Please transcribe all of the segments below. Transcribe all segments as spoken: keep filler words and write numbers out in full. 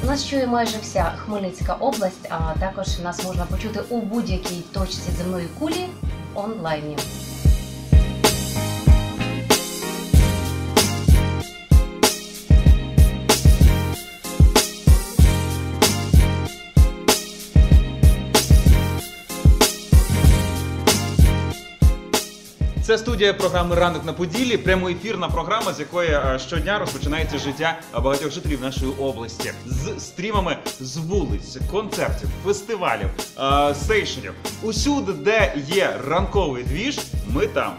Нас чує майже вся Хмельницька область, а також нас можна почути у будь-якій точці земної кулі онлайні. Це студія програми «Ранок на Поділлі», прямоефірна програма, з якої щодня розпочинається життя багатьох жителів нашої області. З стрімами з вулиць, концертів, фестивалів, стейшенів. Усюди, де є ранковий двіж, ми там.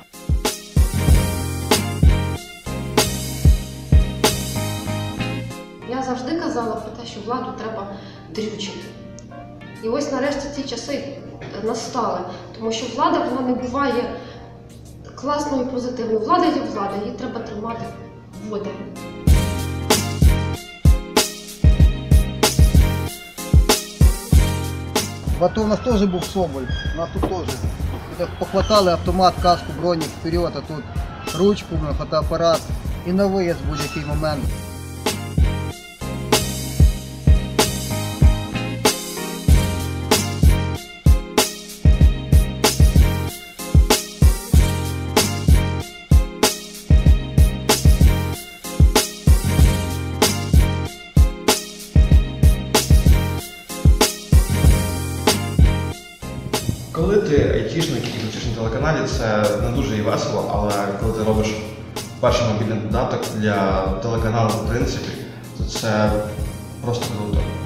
Я завжди казала про те, що владу треба дрючити. І ось нарешті ці часи настали, тому що влада, вона не буває класною і позитивною. Влада є влада, її треба тримати в воді. В АТО у нас теж був Соболь, у нас тут теж. Похватали автомат, каску, бронік, вперед, а тут ручку, фотоапарат і на виїзд в будь-який момент. Коли ти айтішник і працюєш на телеканалі, це не дуже і весело, але коли ти робиш перший мобільний додаток для телеканалу, в принципі, то це просто круто.